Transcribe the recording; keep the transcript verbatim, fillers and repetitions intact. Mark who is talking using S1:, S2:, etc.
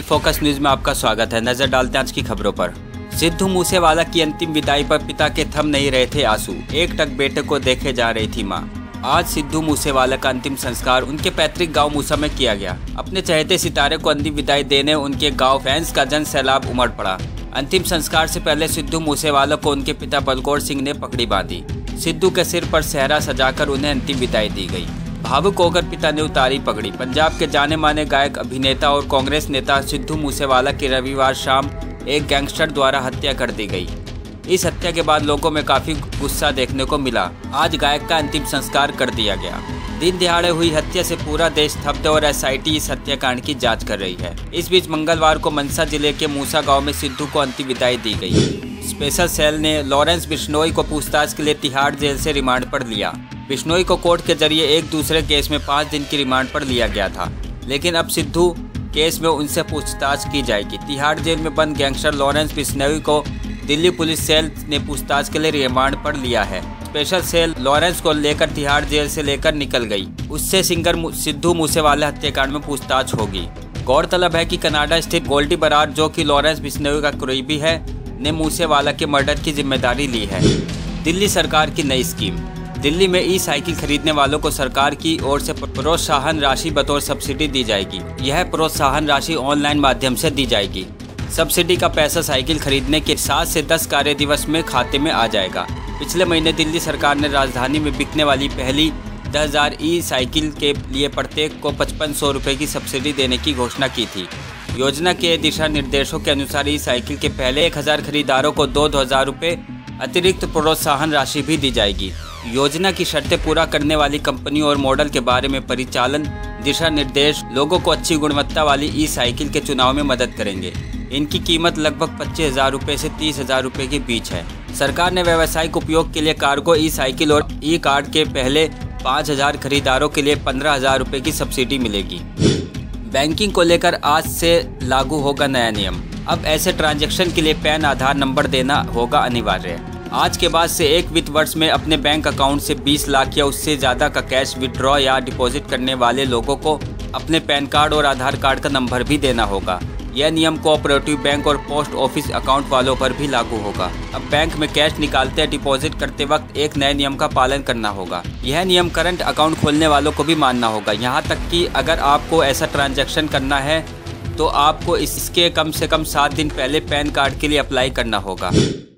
S1: Focus news में आपका स्वागत है। नजर डालते हैं आज की खबरों पर। सिद्धू मूसेवाला की अंतिम विदाई पर पिता के थम नहीं रहे थे आंसू, एक टक बेटे को देखे जा रही थी मां। आज सिद्धू मूसेवाला का अंतिम संस्कार उनके पैतृक गांव मूसा में किया गया। अपने चहेते सितारे को अंतिम विदाई देने उनके गांव फैंस का जन सैलाब उमड़ पड़ा। अंतिम संस्कार से पहले सिद्धू मूसेवाला को उनके पिता बलकौर सिंह ने पगड़ी बांधी। सिद्धू के सिर पर सेहरा सजाकर उन्हें अंतिम विदाई दी गई। भावुक होकर पिता ने उतारी पगड़ी। पंजाब के जाने माने गायक, अभिनेता और कांग्रेस नेता सिद्धू मूसेवाला की रविवार शाम एक गैंगस्टर द्वारा हत्या कर दी गई। इस हत्या के बाद लोगों में काफी गुस्सा देखने को मिला। आज गायक का अंतिम संस्कार कर दिया गया। दिन दिहाड़े हुई हत्या से पूरा देश स्तब्ध और एस आई टी इस हत्याकांड की जांच कर रही है। इस बीच मंगलवार को मनसा जिले के मूसा गांव में सिद्धू को अंतिम विदाई दी गई। स्पेशल सेल ने लॉरेंस बिश्नोई को पूछताछ के लिए तिहाड़ जेल से रिमांड पर लिया। बिश्नोई को कोर्ट के जरिए एक दूसरे केस में पाँच दिन की रिमांड पर लिया गया था, लेकिन अब सिद्धू केस में उनसे पूछताछ की जाएगी। तिहाड़ जेल में बंद गैंगस्टर लॉरेंस बिश्नोई को दिल्ली पुलिस सेल ने पूछताछ के लिए रिमांड पर लिया है। स्पेशल सेल लॉरेंस को लेकर तिहाड़ जेल से लेकर निकल गई। उससे सिंगर सिद्धू मूसेवाला हत्याकांड में पूछताछ होगी। गौरतलब है कि कनाडा स्थित गोल्डी बरार, जो कि लॉरेंस बिश्नोई का करीबी है, ने मूसेवाला के मर्डर की जिम्मेदारी ली है। दिल्ली सरकार की नई स्कीम। दिल्ली में ई साइकिल खरीदने वालों को सरकार की ओर से प्रोत्साहन राशि बतौर सब्सिडी दी जाएगी। यह प्रोत्साहन राशि ऑनलाइन माध्यम से दी जाएगी। सब्सिडी का पैसा साइकिल खरीदने के सात से दस कार्य दिवस में खाते में आ जाएगा। पिछले महीने दिल्ली सरकार ने राजधानी में बिकने वाली पहली दस हजार ई साइकिल के लिए प्रत्येक को पचपन सौ रुपये की सब्सिडी देने की घोषणा की थी। योजना के दिशा निर्देशों के अनुसार ई साइकिल के पहले एक हजार खरीदारों को दो दो हजार रुपये अतिरिक्त प्रोत्साहन राशि भी दी जाएगी। योजना की शर्तें पूरा करने वाली कंपनियों और मॉडल के बारे में परिचालन दिशा निर्देश लोगों को अच्छी गुणवत्ता वाली ई साइकिल के चुनाव में मदद करेंगे। इनकी कीमत लगभग पच्चीस हजार रुपये से तीस हजार रुपये के बीच है। सरकार ने व्यावसायिक उपयोग के लिए कार्गो ई साइकिल और ई कार्ड के पहले पाँच हजार खरीदारों के लिए पंद्रह हजार रुपये की सब्सिडी मिलेगी। बैंकिंग को लेकर आज से लागू होगा नया नियम। अब ऐसे ट्रांजैक्शन के लिए पैन आधार नंबर देना होगा अनिवार्य। आज के बाद से एक वित्त वर्ष में अपने बैंक अकाउंट से बीस लाख या उससे ज़्यादा का कैश विड्रॉ या डिपॉजिट करने वाले लोगों को अपने पैन कार्ड और आधार कार्ड का नंबर भी देना होगा। यह नियम कोऑपरेटिव बैंक और पोस्ट ऑफिस अकाउंट वालों पर भी लागू होगा। अब बैंक में कैश निकालते या डिपॉजिट करते वक्त एक नए नियम का पालन करना होगा। यह नियम करंट अकाउंट खोलने वालों को भी मानना होगा। यहाँ तक कि अगर आपको ऐसा ट्रांजैक्शन करना है तो आपको इसके कम से कम सात दिन पहले पैन कार्ड के लिए अप्लाई करना होगा।